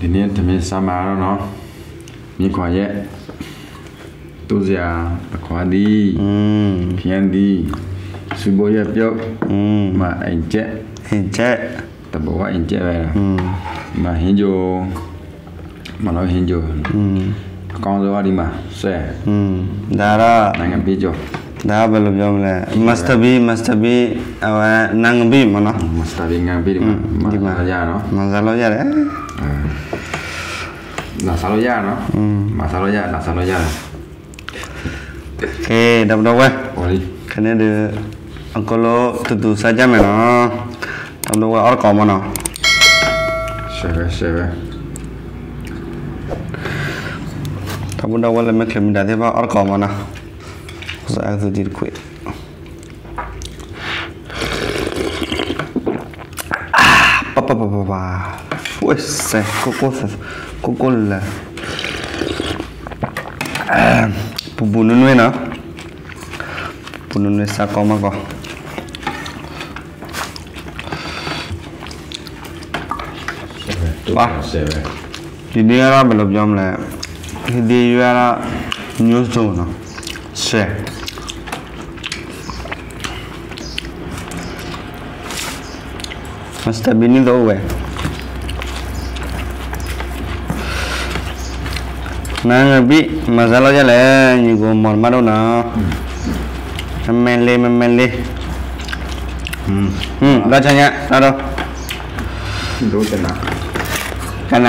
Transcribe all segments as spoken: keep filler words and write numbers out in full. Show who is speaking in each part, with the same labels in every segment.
Speaker 1: ทีนี้ทำให้สามาแล้วเนาะมีขวาแยะตู้เสียขวาดีเพียงดีสุโบยเปียวมาเอ็นเจเอ็นเจแต่บอกว่าเอ็นเจไปนะมาเห็นโยมาเราเห็นโยกองตัวดีมาเสียดารานั่งบีโจดาบลูจอมเลยมัสตบีมัสตบีเอาไว้นั่งบีมันเนาะมัสตบีนั่งบีดีมาดีมาyaเนาะมาซาโลยาเลยมาซาโลยาเนาะมาซาโลยามาซาโลยาoke dah dah weh kena ada kalau tentu saja mana dah dah weh orang kau mana siapa siapa tapi dah weh lemak lemak dah tiba orang kau mana saya tu dir kuat ah papa papa papa weh seh koko seh koko lah Pembunuh ni na, pembunuh ni sakau mago. Wah, ini era belum jam le, ini era news tu na, se. Mesti bini tu we. Nang bi masalah je lah, ni gua mau malu na, memele memele, hmm, hmm, dah canya, dah dah, dua kena, kena,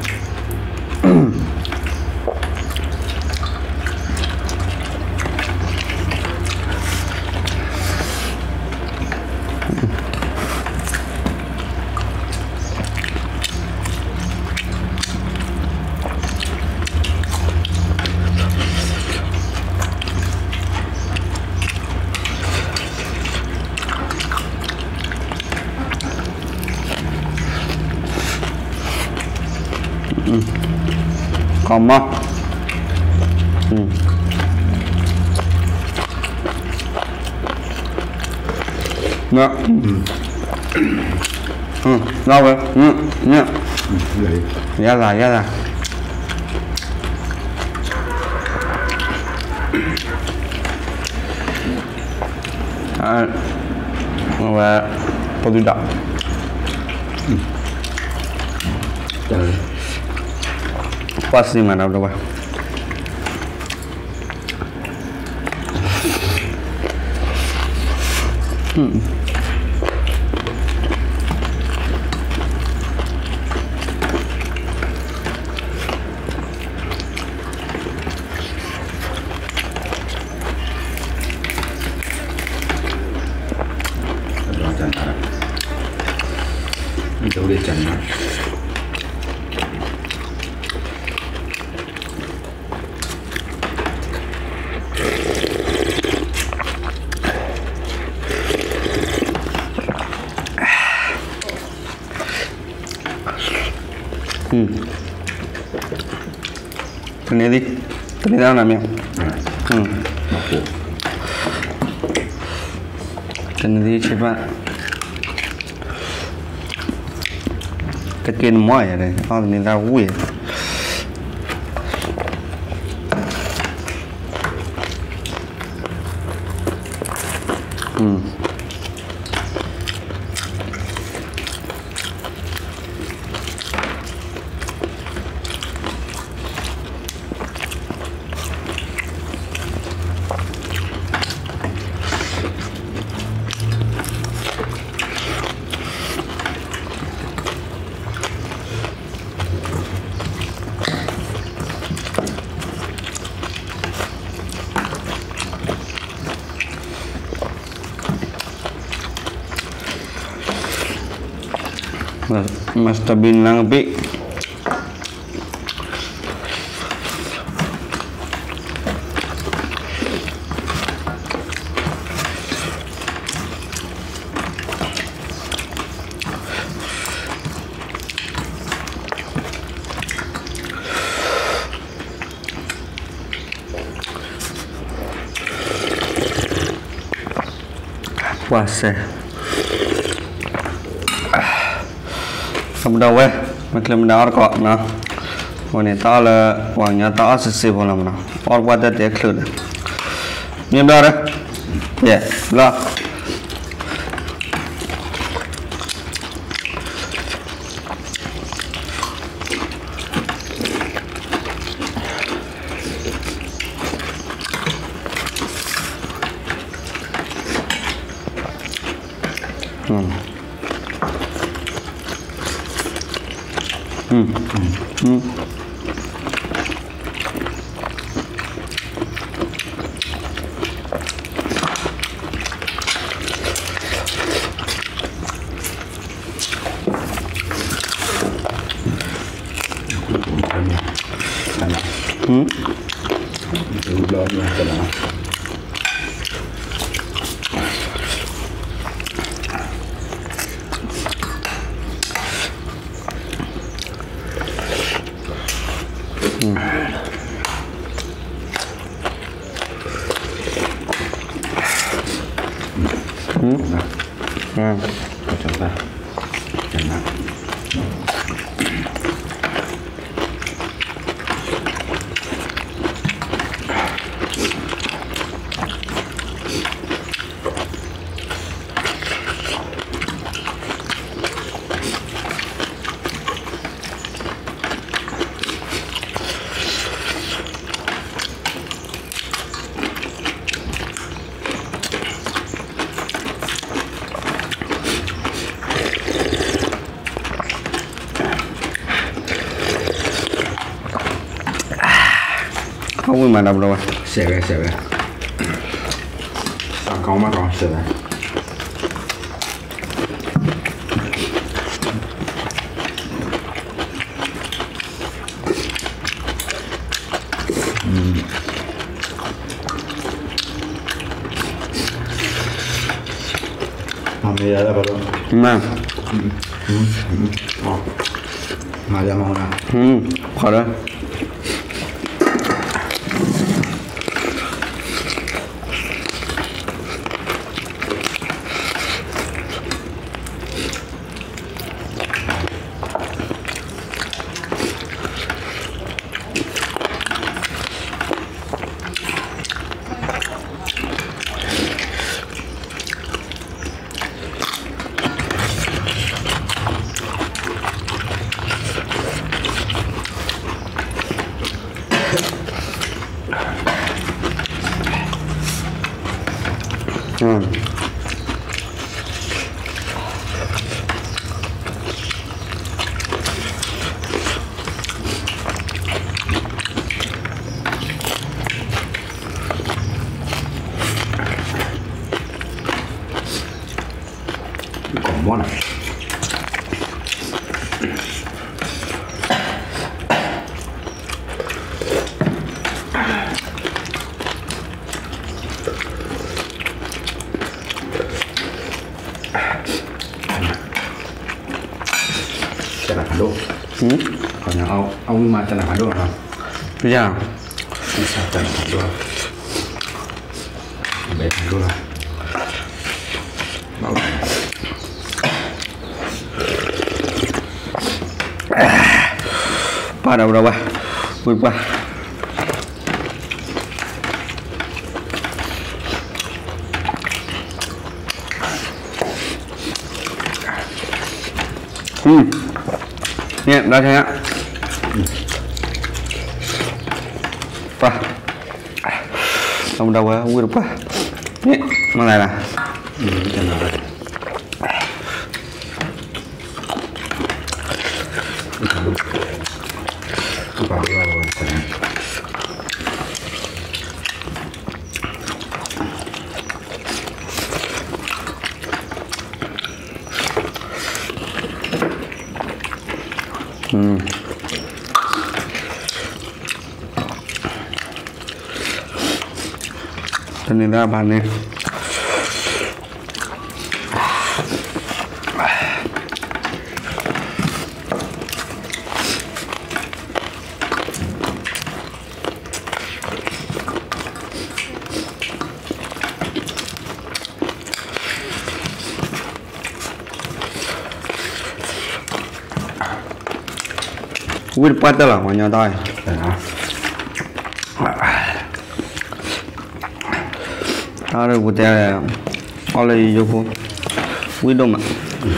Speaker 1: Koma, hmm, nak, hmm, hmm, nak apa? Hmm, nak, ya lah, ya lah. Ah, apa? Podudak. Pas di mana udah? Hmm. Itu udah jangan. Hmm. Ini di, ini dah namanya. Hmm. Ini di siapa? Tekin mua ya deh. Oh ini dah wui. Hmm. Mas tabin lang bi puasa. Kamu dah weh.
Speaker 2: มันเคลมดาวก็เนาะวันนี้ต่อเลยวันนี้ต่อสิบสี่พลังเนาะออกว่าจะเด็กคลื่นมีอะไรเลยเย่ละอืมอืมอืมอืม
Speaker 1: ดูร้อนเลยจะนะอืมนะอืมก็จะได้จะนะ
Speaker 2: เขาวิ่งมาดับเรา
Speaker 1: เสียไปเสียไปเอาเขามาต่อเสียไปอืมทำไม่ได้แล้วป่ะลูก
Speaker 2: มา
Speaker 1: อืมอืมอืมอ๋อมาจะมองนะ
Speaker 2: อืมพอแล้วอืม
Speaker 1: ของม้วนอ่ะจะหนักดู
Speaker 2: อืม
Speaker 1: ก่อนจะเอาเอามาจะหนักดูครับ
Speaker 2: ทุกอย่าง
Speaker 1: ไม่ใช่จะหนักดูเบ็ดดูละ
Speaker 2: ป้าดับเราไปพูดไปอืมเนี่ยได้ใช่ไหมป่ะทำเราไว้พูดป่ะเนี่ยมาอะไรล่ะ
Speaker 1: อืมจะหนักเลยคือปากเราใช่ไหม
Speaker 2: อืมตอนนี้ได้บานนี้ Wih patah lah banyak dah. Taruh putih oleh Joko. Wih dong mak.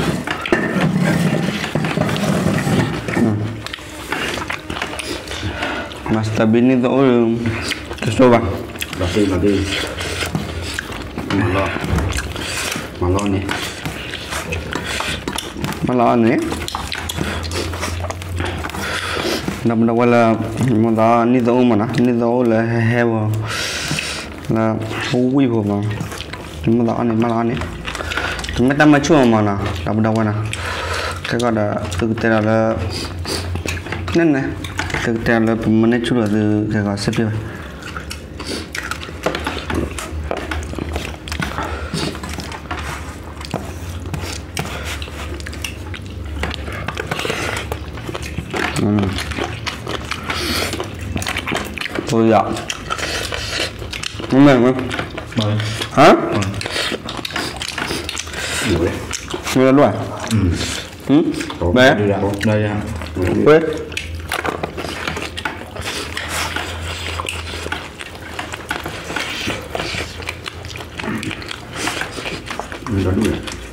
Speaker 2: Mas tabini tu orang kecoba.
Speaker 1: Nanti nanti malah malah ni
Speaker 2: malah ni. Nak benda wala malah ni tu mana ni tu lah hewa lah hui pun bang. Malah ni malah ni. Cuma tak macam mana nak benda mana. Kalau ada tu kita ada ni ni. Kita ada mana cura tu kalau sepi. Hmm. Tu ya. Mana mana? Hah?
Speaker 1: Boleh.
Speaker 2: Mana luar?
Speaker 1: Hmm.
Speaker 2: Hmm? Baik.
Speaker 1: Dah ya.
Speaker 2: Boleh.
Speaker 1: Dah dulu.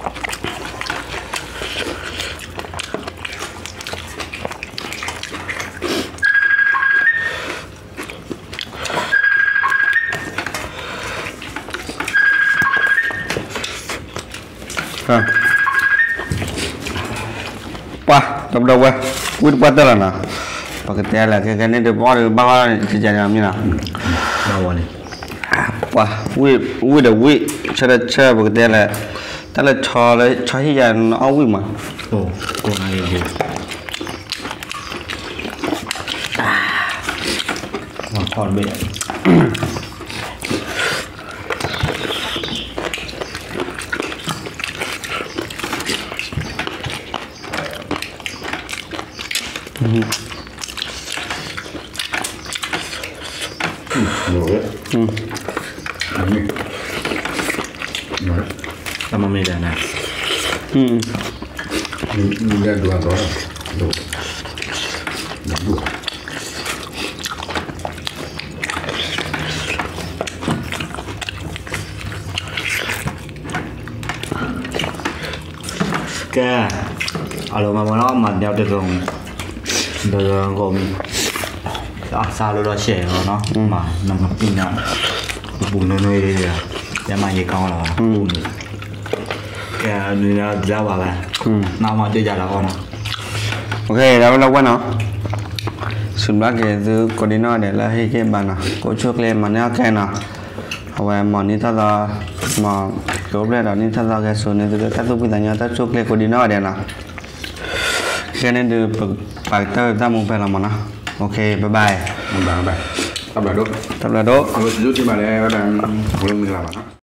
Speaker 2: Ha. Wah, dah dah wah. Wih patah lah nah. Pakai teh lah, ke kan ni depan bawah kerja ni nah.
Speaker 1: Bawah ni.
Speaker 2: Wah, wih wih dah wih. Cara cara pakai teh lah. Tapi cara cara yang awal mah.
Speaker 1: Oh, kau nak ini. Wah, kau lebih.
Speaker 2: Hmm.
Speaker 1: Boleh.
Speaker 2: Hmm.
Speaker 1: Ini. Boleh. Sama medan nak.
Speaker 2: Hmm.
Speaker 1: Ini dah dua orang. Dua. Dua. Ke, kalau mama nak mat dia tu dong. Dah gom. Ah, salu dah share no. Ma, nama pina. Bunuh ni dia. Dia mai kau lah. Ya, ni dah jawab lah. Nama dia jalan kau.
Speaker 2: Okay, dah berapa lama? Sebelah ke tu koordinat dia lah hei ke mana? Kau cakap mana ke na? Awak mana ni tak ada, ma kau boleh dah ni tak ada ke so ni tu tak tu pitanya tak cakap koordinat dia na. Kena tu faktor tak mau pelan mana? Okay, bye bye.
Speaker 1: Bye bye. Tập là đốt.
Speaker 2: Tập là đốt.
Speaker 1: Rồi, rút đi mà đây, bắt đầu, không làm